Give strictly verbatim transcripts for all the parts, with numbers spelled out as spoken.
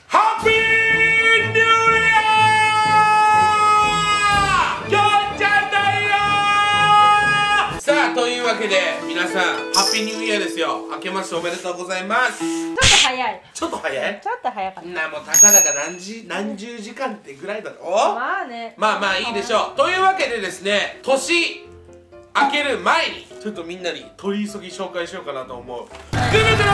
ハッピーニューイヤー！きょうちゃんだよー！さあ、というわけで皆さんハッピーニューイヤーですよ。明けましておめでとうございます。 ちょっと早い。 ちょっと早い？ ちょっと早かった。 な、もうたかだか何時何十時間ってぐらいだろ。 まあね。 まあまあいいでしょう。というわけでですね、年明ける前にちょっとみんなに取り急ぎ紹介しようかなと思う福袋が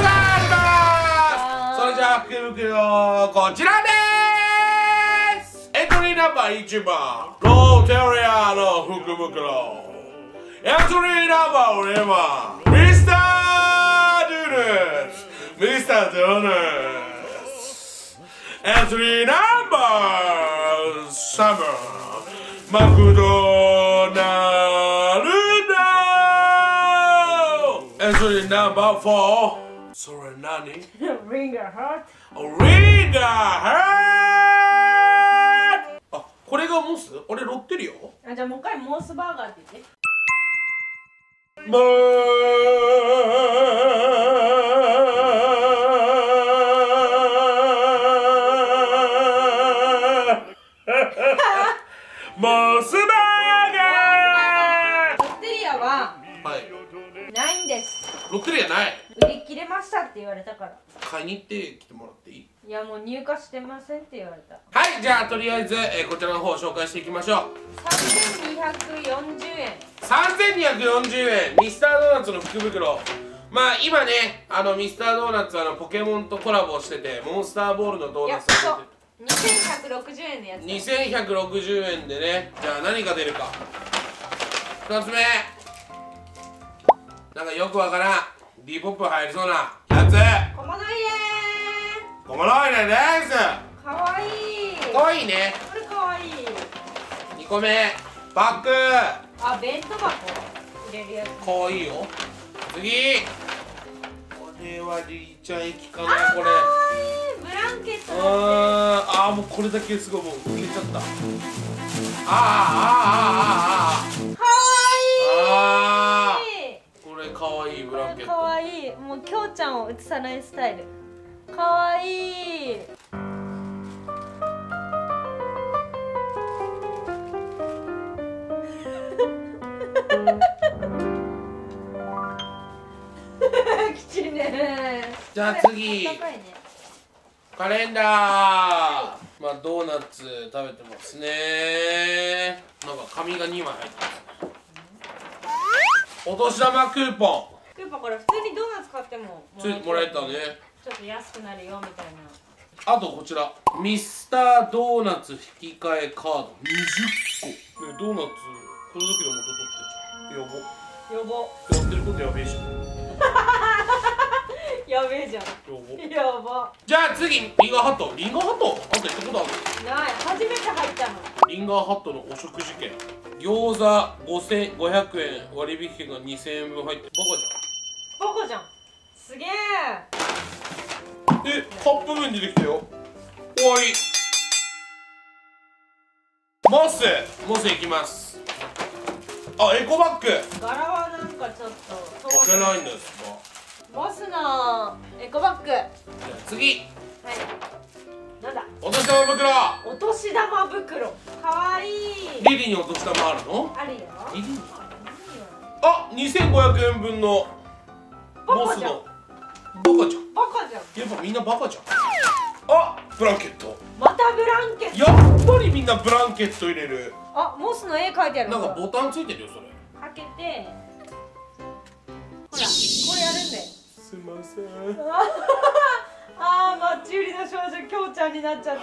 あります。それじゃあ福袋こちらでーす。エントリーナンバーいちばんローテリアの福袋、エントリーナンバーにばんミスタードーナツミスタードーナツ、エントリーナンバーさんばんマクドナルド、エントリーナンバーフォー、それ何？ リンガーハート。 リンガーハート。あ、これがモス？俺ロッテリオ？ あ、じゃあもう一回モースバーガーって言って。 モーモスバーガー。 ロッテリアははいないんです。 ロッテリアない。 売り切れましたって言われたから。 買いに行って来てもらっていい？ いやもう入荷してませんって言われた。 はい、じゃあとりあえず、えー、こちらの方を紹介していきましょう。 さんぜんにひゃくよんじゅうえん。 さんぜんにひゃくよんじゅうえん、ミスタードーナツの福袋。まあ今ね、あのミスタードーナツはあのポケモンとコラボしてて、モンスターボールのドーナツが出てにせんひゃくろくじゅうえんのやつ。 にせんひゃくろくじゅうえんでね。じゃあ何が出るか。ふたつめ、なんかよくわからん D ポップ入りそうなやつ。 小物入れ小物入れです。 ー。かわいい。 かわいいね。 これかわいい。 にこめ、バッグ。 あ、弁当箱入れるやつ。 かわいいよ。次、これはリーちゃん駅かな。これかわいい。ブランケットだって。 あーあー、もうこれだけすごい、もう売れちゃった。あーあーあーあーあーかわあいい。 ーこれかわいいブランケット。 かわいい。もうきょうちゃんを映さないスタイル。かわいい。きちいね。 じゃあ次、 高いね。 カレンダー。まあドーナツ食べてますね。なんか紙がにまい入ってますね。お年玉クーポクーポンこれ普通にドーナツ買ってもンついもらえたね。 ちょっと安くなるよみたいな。 あとこちらミスタードーナツ引き換えカードにじゅっこ、ね、ドーナツこれだけで元取ってちゃう。やば。 やば。 やってることやべえし。 やべえじゃん。 やば。 やば。 じゃあ次、リンガーハット。リンガーハットあんた行ったことある？ ない。初めて入ったの。 リンガーハットのお食事券。餃子ごせんごひゃくえん、割引券がにせんえんぶん入ってる。バカじバカじゃん。すげえ。 ゃん。え、カップ麺出てきたよ。終わり。モスモスいきます。あ、エコバッグ柄はなんかちょっと置けないんですか？ モスのエコバッグ。はい。 じゃあ次、 なんだ。 お年玉袋。 お年玉袋。かわいい。 リリにお年玉あるの？ あるよ。 リリにあ、にせんごひゃくえんぶんのモスの。バカじゃん。 バカじゃん。 やっぱみんなバカじゃん。あ、ブランケット。 またブランケット。 やっぱりみんなブランケット入れる。 あ、モスの絵描いてある。 なんかボタンついてるよ、それ。 開けて。ほら、これやるんだよ。 すいません。 ああ、マッチ売りの少女きょうちゃんになっちゃった。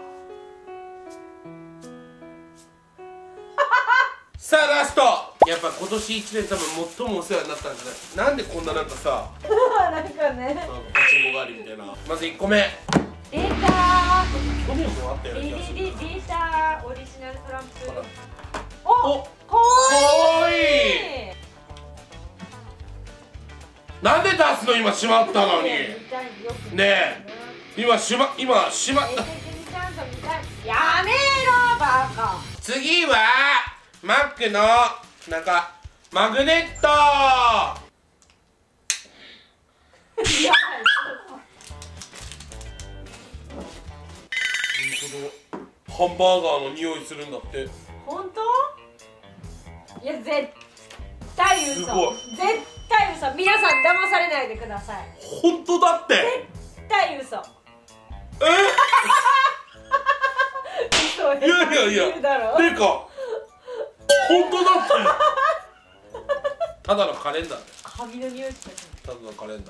さあラスト。やっぱ今年いちねん多分最もお世話になったんじゃない？なんでこんななんかさ、 なんかね。 なんかパチンコ狩りみたいな。まずいっこめ。 出たー。 去年もあったようなリ気がする。 リリ出たー。オリジナルトランプ。 お、 お、かかわいい。なんで出すの今しまったのに。ねえ、今しま今しまった。 やめろバカ。 次はマックのなんかマグネット。 ハンバーガーの匂いするんだって。 本当？いや絶対嘘。 すごい。 絶対嘘。皆さん騙されないでください。 本当だって。 絶対嘘。 え嘘。 いやいやいや。てか本当だって。ただのカレンダー。 紙の匂いしてる。 ただのカレンダー。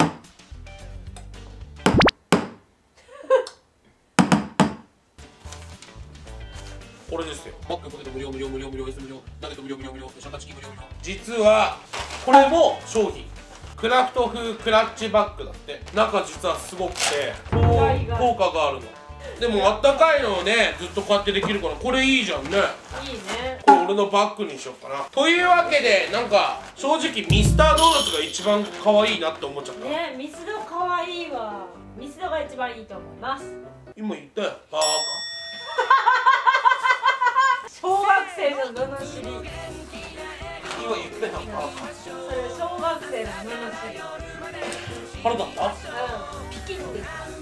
これですよ。マックポテト無料無料無料無料 S 無料ナゲット無料無料無料シャンタチキン無料無料。実はこれも商品。クラフト風クラッチバッグだって。中実はすごくてこう効果があるの。でもあったかいのをねずっとこうやってできるからこれいいじゃんね。いいね。これ俺のバッグにしようかな。というわけでなんか正直ミスタードーナツが一番可愛いなって思っちゃったね。ミスド可愛いわ。ミスドが一番いいと思います。 今言ったよバーカ。 小学生の罵り。 今言ったよバーカ。 それ小学生の罵り。 腹立った？ うん。ピキッて。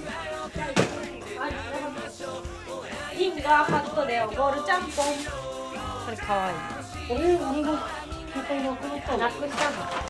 リンガーハットでおごるちゃんぽん。これ可愛い。 あれ俺が携帯なくなったの？ なくしたの。